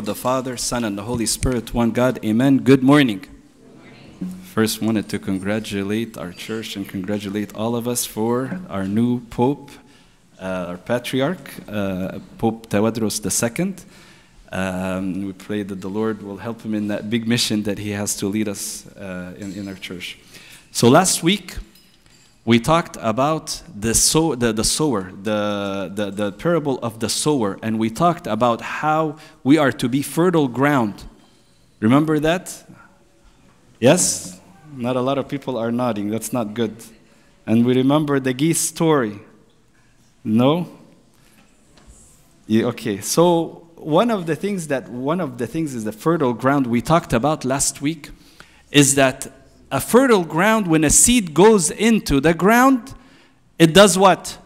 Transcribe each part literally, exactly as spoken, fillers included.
the Father, Son, and the Holy Spirit, one God. Amen. Good morning. Good morning. First, wanted to congratulate our church and congratulate all of us for our new Pope, uh, our Patriarch, uh, Pope Tawadros the Second. Um, we pray that the Lord will help him in that big mission that he has to lead us uh, in, in our church. So last week, we talked about the, sow, the, the sower, the, the, the parable of the sower, and we talked about how we are to be fertile ground. Remember that? Yes? Not a lot of people are nodding. That's not good. And we remember the geese story. No? Yeah, okay, so one of the things that, one of the things is the fertile ground we talked about last week is that a fertile ground, when a seed goes into the ground, it does what?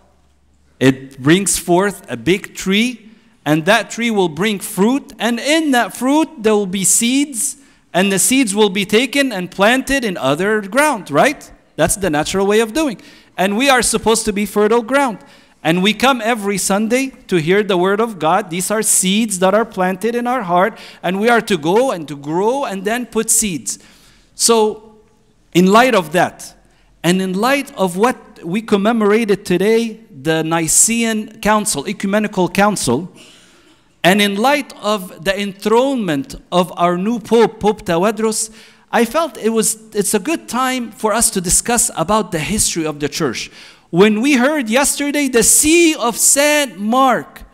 It brings forth a big tree, and that tree will bring fruit, and in that fruit there will be seeds, and the seeds will be taken and planted in other ground, right? That's the natural way of doing. And we are supposed to be fertile ground. And we come every Sunday to hear the word of God. These are seeds that are planted in our heart, and we are to go and to grow and then put seeds. So, in light of that, and in light of what we commemorated today, the Nicene Council, Ecumenical Council, and in light of the enthronement of our new Pope, Pope Tawadros, I felt it was, it's a good time for us to discuss about the history of the church. When we heard yesterday the See of Saint Mark,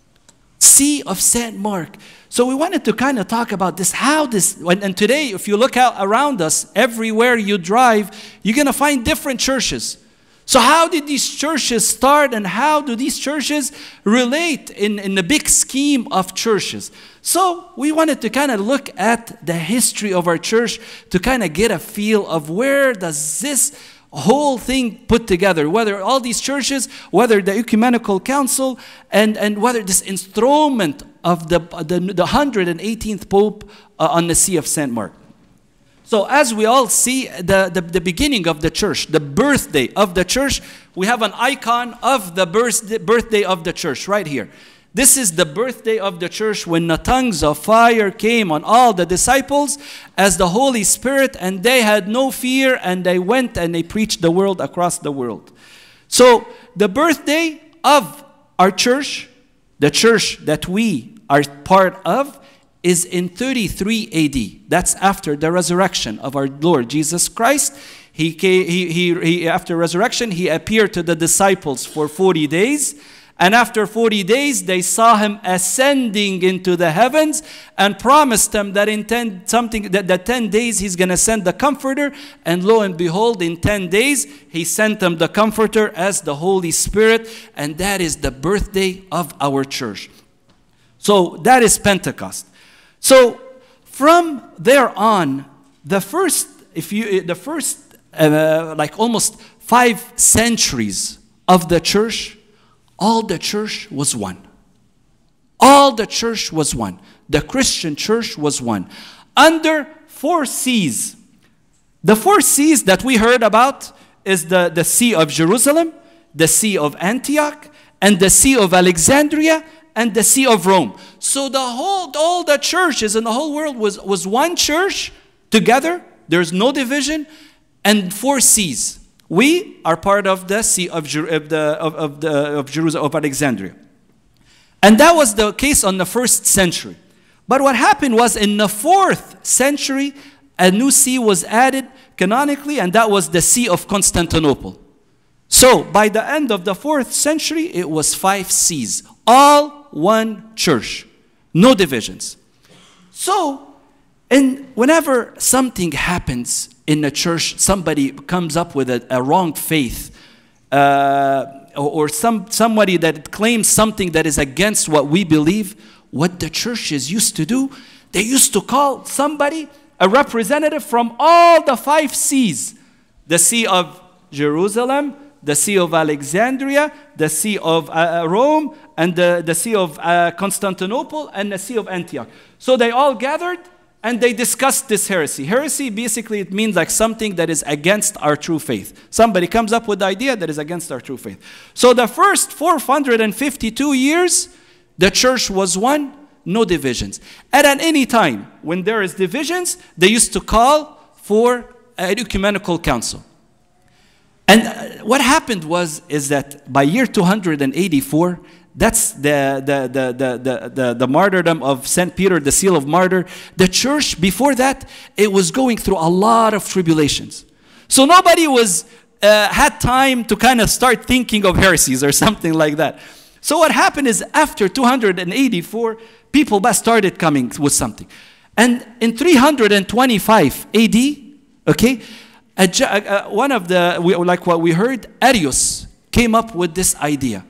See of Saint Mark. So we wanted to kind of talk about this, how this, and today if you look out around us, everywhere you drive, you're going to find different churches. So how did these churches start, and how do these churches relate in, in the big scheme of churches? So we wanted to kind of look at the history of our church to kind of get a feel of where does this whole thing put together, whether all these churches, whether the Ecumenical Council, and, and whether this enthronement of the, the, the one hundred eighteenth Pope uh, on the See of Saint Mark. So as we all see the, the, the beginning of the church, the birthday of the church, we have an icon of the birthday, birthday of the church right here. This is the birthday of the church when the tongues of fire came on all the disciples as the Holy Spirit, and they had no fear, and they went and they preached the word across the world. So the birthday of our church, the church that we are part of, is in thirty-three A D. That's after the resurrection of our Lord Jesus Christ. He, came, he, he, he, after resurrection, he appeared to the disciples for forty days. And after forty days, they saw him ascending into the heavens and promised them that in ten, something, that, that ten days he's going to send the Comforter. And lo and behold, in ten days, he sent them the Comforter as the Holy Spirit. And that is the birthday of our church. So that is Pentecost. So from there on, the first, if you, the first, uh, like almost five centuries of the church, all the church was one. All the church was one. The Christian church was one. Under four C's. The four C's that we heard about is the, the See of Jerusalem, the See of Antioch, and the See of Alexandria, and the See of Rome. So the whole, all the churches in the whole world was, was one church together. There's no division, and four C's. We are part of the See of, of, the, of, of, the, of Jerusalem, of Alexandria. And that was the case on the first century. But what happened was in the fourth century, a new see was added canonically, and that was the See of Constantinople. So by the end of the fourth century, it was five C's. All one church. No divisions. So, and whenever something happens in a church, somebody comes up with a, a wrong faith, uh, or, or some, somebody that claims something that is against what we believe, what the churches used to do, they used to call somebody, a representative from all the five C's. The See of Jerusalem, the See of Alexandria, the See of uh, Rome, and the, the See of uh, Constantinople, and the See of Antioch. So they all gathered, and they discussed this heresy. Heresy, basically, it means like something that is against our true faith. Somebody comes up with the idea that is against our true faith. So the first four hundred fifty-two years, the church was one. no divisions. And at any time, when there is divisions, they used to call for an ecumenical council. And what happened was, is that by year two hundred eighty-four, that's the, the, the, the, the, the, the martyrdom of Saint Peter, the seal of martyr. The church, before that, it was going through a lot of tribulations. So nobody was, uh, had time to kind of start thinking of heresies or something like that. So what happened is, after two hundred eighty-four, people started coming with something. And in three hundred twenty-five A D, okay, a, a, one of the, like what we heard, Arius came up with this idea.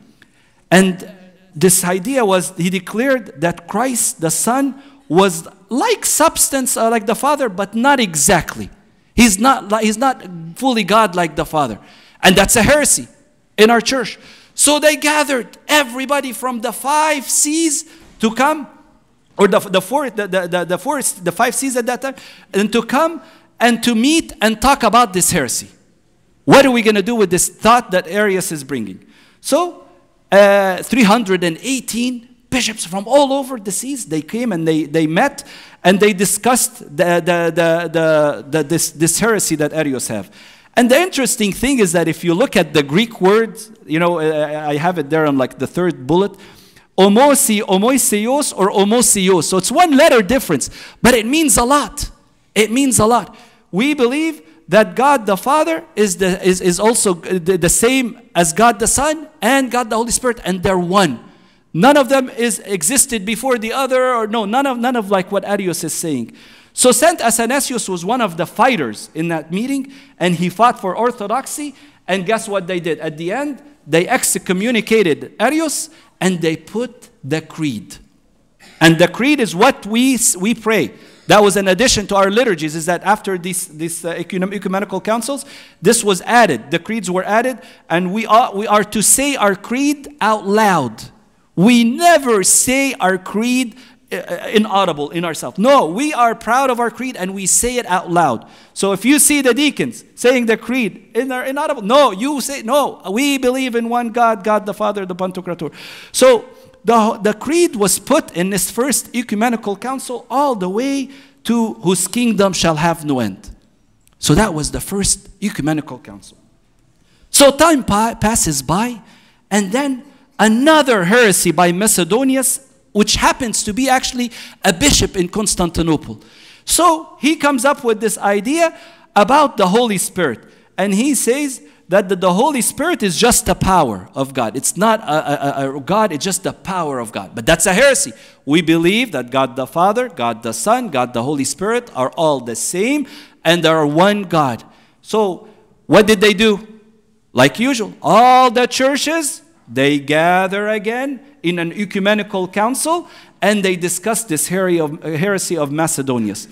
And this idea was, he declared that Christ, the Son, was like substance, uh, like the Father, but not exactly. He's not, he's not fully God like the Father. And that's a heresy in our church. So they gathered everybody from the five seas to come, or the, the, four, the, the, the, the, four, the five seas at that time, and to come and to meet and talk about this heresy. What are we going to do with this thought that Arius is bringing? So, uh, three hundred eighteen bishops from all over the seas, they came and they, they met and they discussed the, the, the, the, the, this, this heresy that Arius have. And the interesting thing is that if you look at the Greek word, you know, I have it there on like the third bullet, homosi, homoiseos or homosios. So it's one letter difference, but it means a lot. It means a lot. We believe that God the Father is, the, is, is also the, the same as God the Son and God the Holy Spirit, and they're one. None of them is existed before the other, or no, none of, none of like what Arius is saying. So Saint Athanasius was one of the fighters in that meeting, and he fought for orthodoxy, and guess what they did? At the end, they excommunicated Arius, and they put the creed. And the creed is what we, we pray. That was an addition to our liturgies, is that after these, these uh, ecumenical councils, this was added. The creeds were added, and we are, we are to say our creed out loud. We never say our creed inaudible in ourselves. No, we are proud of our creed and we say it out loud. So if you see the deacons saying the creed in their inaudible, no, you say, no, we believe in one God, God the Father, the Pantocrator. So the, the creed was put in this first ecumenical council all the way to whose kingdom shall have no end. So that was the first ecumenical council. So time pa passes by, and then another heresy by Macedonius, which happens to be actually a bishop in Constantinople. So he comes up with this idea about the Holy Spirit. And he says that the, the Holy Spirit is just the power of God. It's not a, a, a God, it's just the power of God. But that's a heresy. We believe that God the Father, God the Son, God the Holy Spirit are all the same, and there are one God. So what did they do? Like usual, all the churches, they gather again in an ecumenical council, and they discuss this heresy of Macedonius.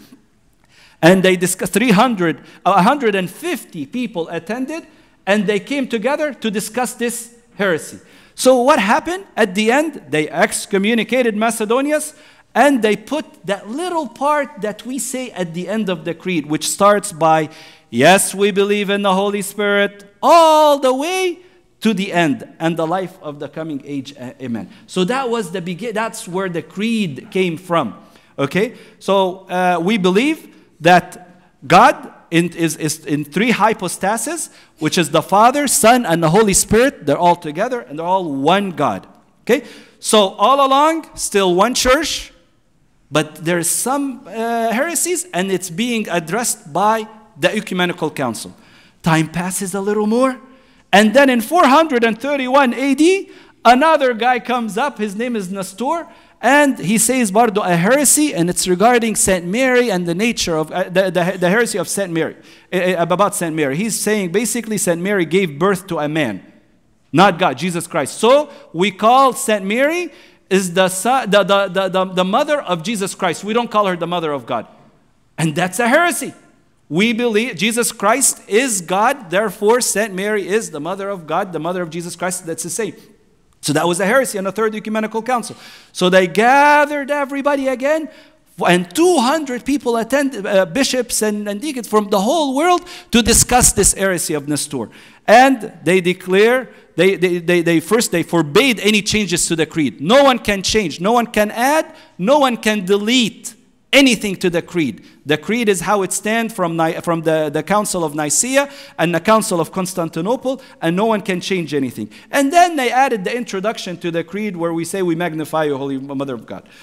And they discussed three hundred, one hundred fifty people attended, and they came together to discuss this heresy. So what happened? At the end, they excommunicated Macedonius, and they put that little part that we say at the end of the creed, which starts by, yes, we believe in the Holy Spirit, all the way to the end and the life of the coming age. Amen. So that was the begin. That's where the creed came from. Okay. So uh, we believe that God in, is, is in three hypostases, which is the Father, Son, and the Holy Spirit. They're all together and they're all one God. Okay. So all along, still one church, but there's some uh, heresies, and it's being addressed by the ecumenical council. Time passes a little more. And then in four hundred thirty-one A D, another guy comes up. His name is Nestor. And he says, Bardo, a heresy, and it's regarding Saint Mary and the nature of, uh, the, the, the heresy of Saint Mary, uh, about Saint Mary. He's saying basically Saint Mary gave birth to a man, not God, Jesus Christ. So we call Saint Mary is the, the, the, the, the, the mother of Jesus Christ. We don't call her the mother of God. And that's a heresy. We believe Jesus Christ is God, therefore Saint Mary is the mother of God, the mother of Jesus Christ. That's the same. So that was a heresy on the Third Ecumenical Council. So they gathered everybody again, and two hundred people attended, uh, bishops and, and deacons from the whole world, to discuss this heresy of Nestor. And they declare they, they, they, they first they forbade any changes to the creed. No one can change, no one can add, no one can delete anything to the creed. The creed is how it stands from, from the, the Council of Nicaea and the Council of Constantinople, and no one can change anything. And then they added the introduction to the creed where we say, we magnify you, Holy Mother of God.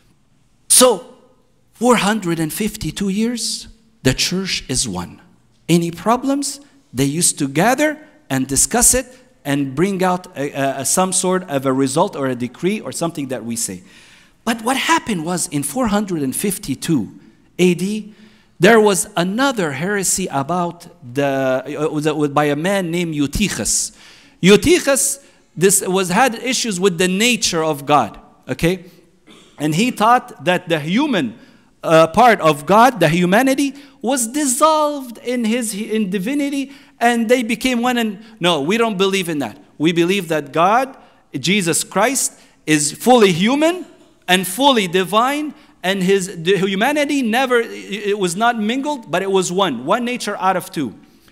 So, four hundred fifty-two years, the church is one. Any problems, they used to gather and discuss it and bring out a, a, some sort of a result or a decree or something that we say. But what happened was in four hundred fifty-two A D, there was another heresy about the, it was by a man named Eutychus. Eutychus this was, had issues with the nature of God, okay? And he thought that the human uh, part of God, the humanity, was dissolved in his in divinity, and they became one. And no, we don't believe in that. We believe that God, Jesus Christ, is fully human and fully divine, and his the humanity never, it was not mingled, but it was one, one nature out of two.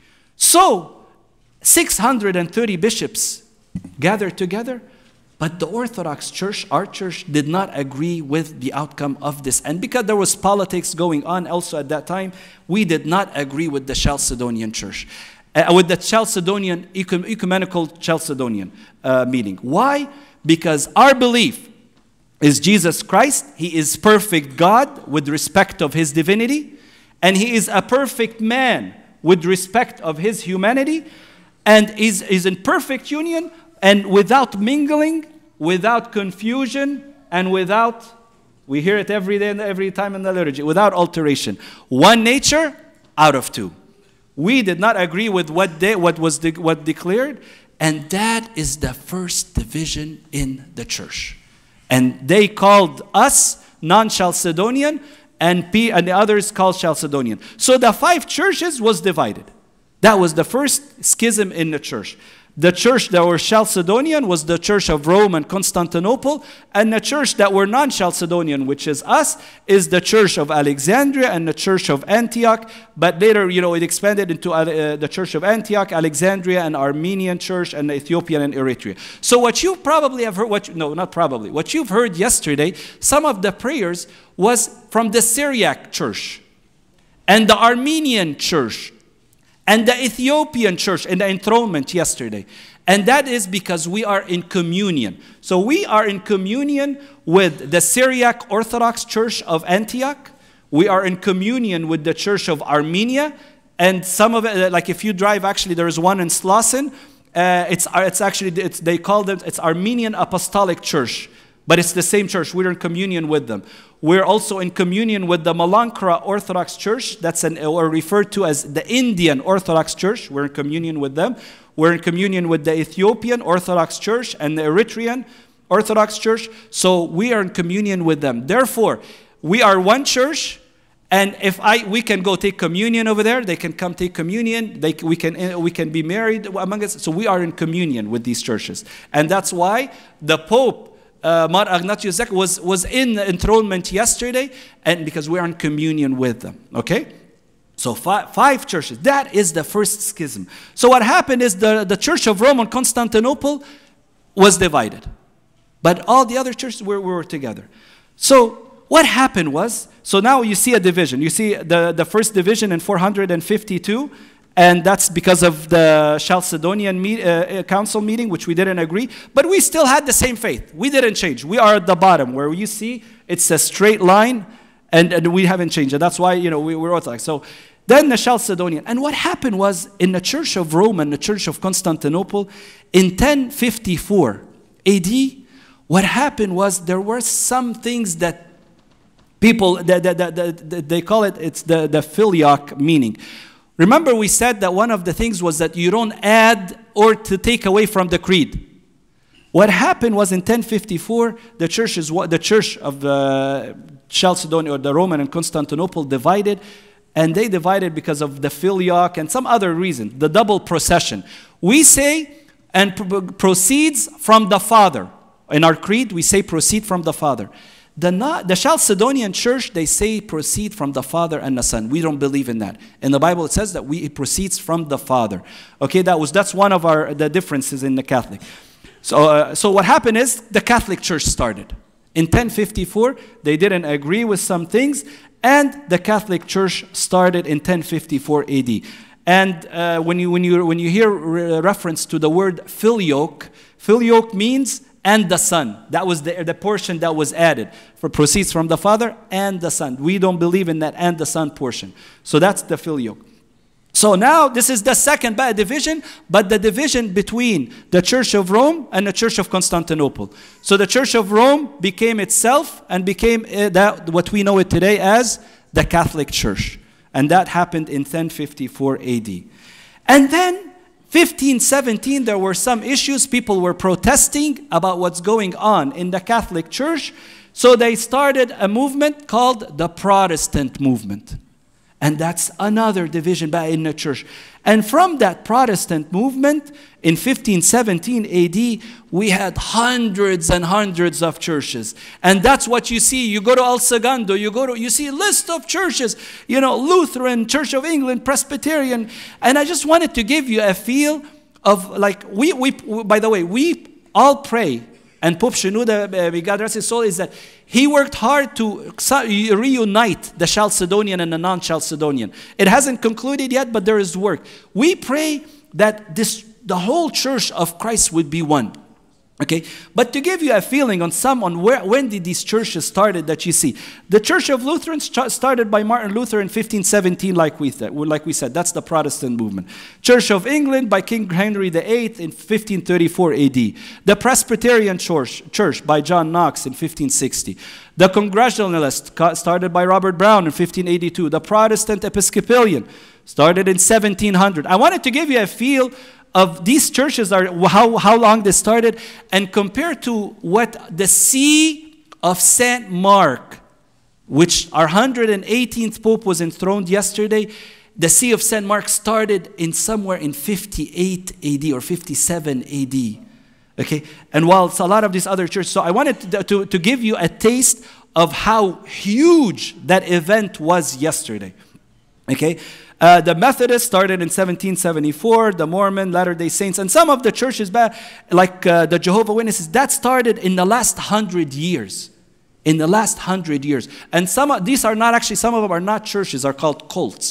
So, six hundred thirty bishops gathered together, but the Orthodox Church, our church, did not agree with the outcome of this. And because there was politics going on also at that time, we did not agree with the Chalcedonian Church, uh, with the Chalcedonian, ecumenical Chalcedonian uh, meeting. Why? Because our belief is Jesus Christ. He is perfect God with respect of his divinity, and he is a perfect man with respect of his humanity, and is, is in perfect union and without mingling, without confusion, and without, we hear it every day and every time in the liturgy, without alteration. One nature out of two. We did not agree with what, they, what was de what declared, and that is the first division in the church. And they called us non-Chalcedonian, and, P and the others called Chalcedonian. So the five churches was divided. That was the first schism in the church. The church that were Chalcedonian was the church of Rome and Constantinople, and the church that were non-Chalcedonian, which is us, is the church of Alexandria and the church of Antioch. But later, you know, it expanded into uh, the church of Antioch, Alexandria, and Armenian church, and Ethiopian and Eritrea. So what you probably have heard, what you, no, not probably, what you've heard yesterday, some of the prayers was from the Syriac church and the Armenian church and the Ethiopian church in the enthronement yesterday. And that is because we are in communion. So we are in communion with the Syriac Orthodox Church of Antioch. We are in communion with the Church of Armenia. And some of it, like if you drive, actually there is one in Slauson. Uh, it's, it's actually, it's, they call them, it's Armenian Apostolic Church. But it's the same church. We're in communion with them. We're also in communion with the Malankara Orthodox Church. That's an, or referred to as the Indian Orthodox Church. We're in communion with them. We're in communion with the Ethiopian Orthodox Church and the Eritrean Orthodox Church. So we are in communion with them. Therefore, we are one church. And if I, we can go take communion over there, they can come take communion. They, we can, we can be married among us. So we are in communion with these churches. And that's why the Pope, Uh, Mar Ignatius was, was in the enthronement yesterday, and because we are in communion with them, okay? So five, five churches, that is the first schism. So what happened is the, the Church of Rome and Constantinople was divided. But all the other churches were, were together. So what happened was, so now you see a division. You see the, the first division in four hundred fifty-two, and that's because of the Chalcedonian meet, uh, council meeting, which we didn't agree. But we still had the same faith. We didn't change. We are at the bottom, where you see it's a straight line, and, and we haven't changed it. That's why, you know, we were Orthodox. So then the Chalcedonian. And what happened was, in the Church of Rome and the Church of Constantinople, in ten fifty-four A D, what happened was there were some things that people, that, that, that, that they call it, it's the, the filioque meaning. Remember, we said that one of the things was that you don't add or to take away from the creed. What happened was in ten fifty-four, the church, is, the church of the Chalcedon or the Roman and Constantinople divided, and they divided because of the filioque and some other reason, the double procession. We say, and proceeds from the Father. In our creed, we say proceed from the Father. The, not, the Chalcedonian church, they say proceed from the Father and the Son. We don't believe in that. In the Bible, it says that we, it proceeds from the Father. Okay, that was, that's one of our, the differences in the Catholic. So, uh, so what happened is the Catholic Church started. In ten fifty-four, they didn't agree with some things, and the Catholic Church started in ten fifty-four A D. And uh, when, you, when, you, when you hear re reference to the word filioque, filioque means and the Son. That was the, the portion that was added. For proceeds from the Father and the Son. We don't believe in that and the Son portion. So that's the filioque. So now this is the second division, but the division between the Church of Rome and the Church of Constantinople. So the Church of Rome became itself and became uh, that, what we know it today as the Catholic Church. And that happened in ten fifty-four A D. And then fifteen seventeen, there were some issues. People were protesting about what's going on in the Catholic Church. So they started a movement called the Protestant movement. And that's another division in the church. And from that Protestant movement, in fifteen seventeen A D, we had hundreds and hundreds of churches. And that's what you see. You go to El Segundo, you go to, you see a list of churches, you know, Lutheran, Church of England, Presbyterian. And I just wanted to give you a feel of, like, we, we by the way, we all pray. And Pope Shenouda, may God rest his soul, is that he worked hard to reunite the Chalcedonian and the non-Chalcedonian. It hasn't concluded yet, but there is work. We pray that this, the whole church of Christ would be one. Okay, but to give you a feeling on some on where when did these churches started that you see, the Church of Lutherans started by Martin Luther in fifteen seventeen, like we said. Like we said, that's the Protestant movement. Church of England by King Henry the eighth in fifteen thirty-four A D. The Presbyterian Church, Church by John Knox in fifteen sixty. The Congregationalist started by Robert Brown in fifteen eighty-two. The Protestant Episcopalian started in seventeen hundred. I wanted to give you a feel of these churches, are how, how long they started, and compared to what the See of Saint Mark, which our one hundred eighteenth Pope was enthroned yesterday, the See of Saint Mark started in somewhere in fifty-eight A D or fifty-seven A D. Okay, and while it's a lot of these other churches, so I wanted to, to, to give you a taste of how huge that event was yesterday. Okay. Uh, the Methodists started in seventeen seventy-four, the Mormon, Latter-day Saints, and some of the churches, like uh, the Jehovah's Witnesses, that started in the last hundred years. In the last hundred years. And some of these are not actually, some of them are not churches, are called cults.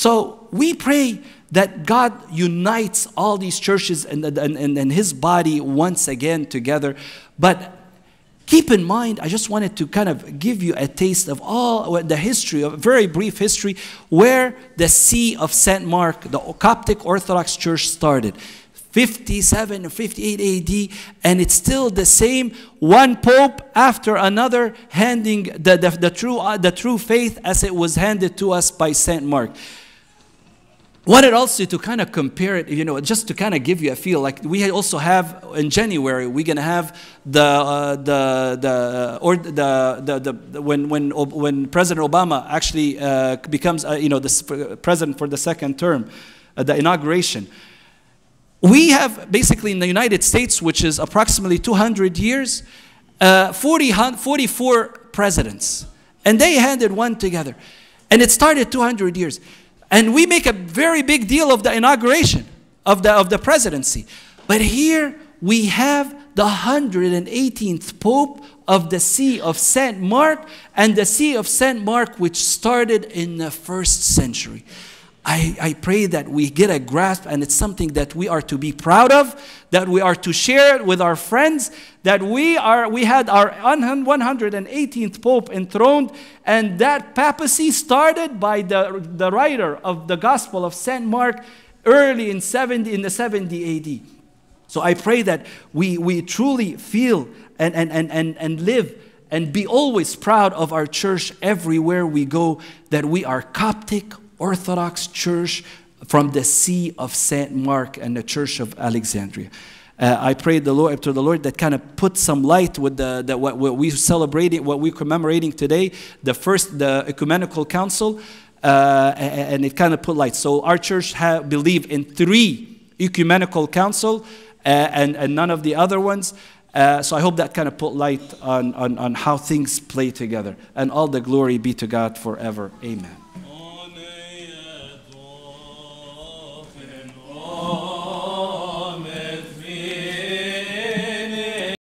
So we pray that God unites all these churches and, and, and, and His body once again together. But keep in mind, I just wanted to kind of give you a taste of all the history, a very brief history, where the See of Saint Mark, the Coptic Orthodox Church, started. fifty-seven or fifty-eight A D, and it's still the same, one pope after another handing the, the, the, true, uh, the true faith as it was handed to us by Saint Mark. Wanted also to kind of compare it, you know, just to kind of give you a feel. Like we also have in January, we're gonna have the uh, the the or the the, the when when when President Obama actually uh, becomes uh, you know the president for the second term, uh, the inauguration. We have basically in the United States, which is approximately two hundred years, uh, forty, forty-four presidents, and they handed one together, and it started two hundred years. And we make a very big deal of the inauguration of the, of the presidency. But here we have the one hundred eighteenth Pope of the See of Saint Mark, and the See of Saint Mark, which started in the first century. I, I pray that we get a grasp, and it's something that we are to be proud of, that we are to share it with our friends, that we are we had our one hundred eighteenth Pope enthroned, and that papacy started by the, the writer of the Gospel of Saint Mark early in seventy in the seventy A D. So I pray that we, we truly feel and, and, and, and, and live and be always proud of our church everywhere we go, that we are Coptic Orthodox Church from the See of Saint Mark and the Church of Alexandria. Uh, I pray the Lord to the Lord that kind of put some light with the, the what, what we celebrating, what we're commemorating today, the first the ecumenical council, uh, and it kind of put light. So our church have believe in three ecumenical council, uh, and and none of the other ones. Uh, so I hope that kind of put light on, on, on how things play together. And all the glory be to God forever. Amen.